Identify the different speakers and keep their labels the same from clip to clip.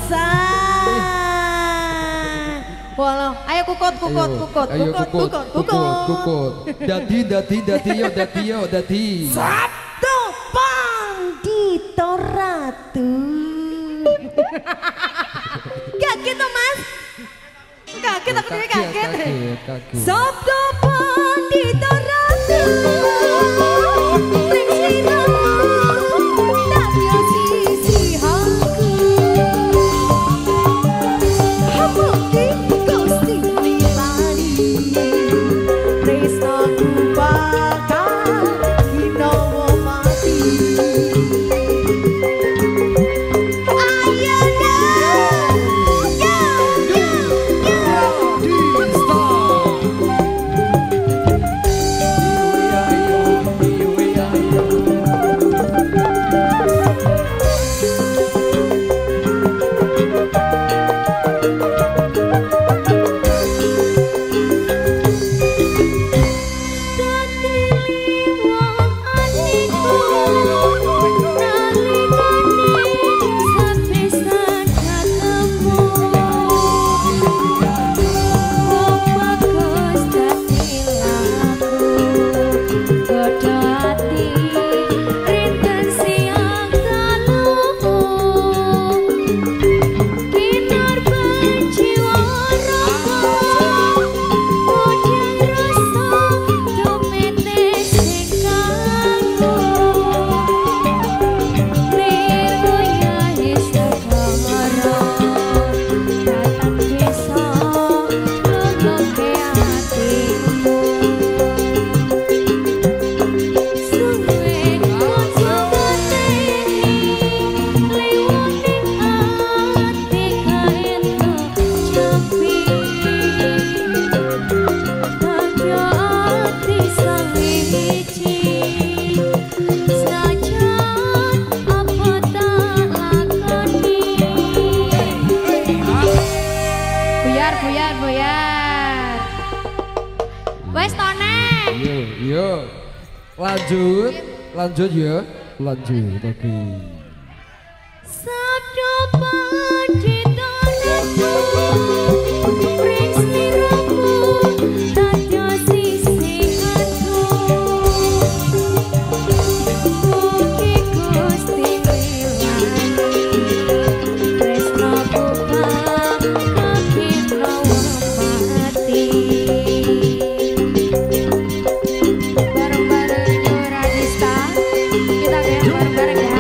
Speaker 1: bosan. Walau, ayo kukut. Dadi. Sabtu Pandito Ratu. Kaget toh Mas? Kaget aku dhewe kaget. Sabtu Pandito Ratu. Buyar. Wes tone.
Speaker 2: Yo. Lanjut ya. Lanjut. Oke.
Speaker 1: Sabdo Pandito Ratu. Pring sliramu dados sisih atu. Mugi Gusti milani tresno buka kakitno mati. Bareng-bareng Radista kita goyang bareng-bareng ya.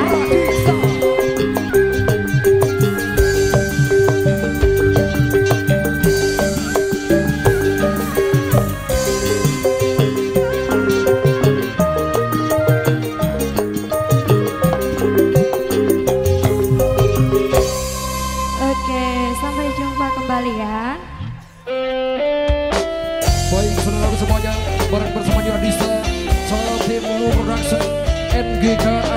Speaker 1: Sampai jumpa kembali ya.
Speaker 2: Baik saudara semuanya, bareng bersama Radista, Salam Tim Production NGK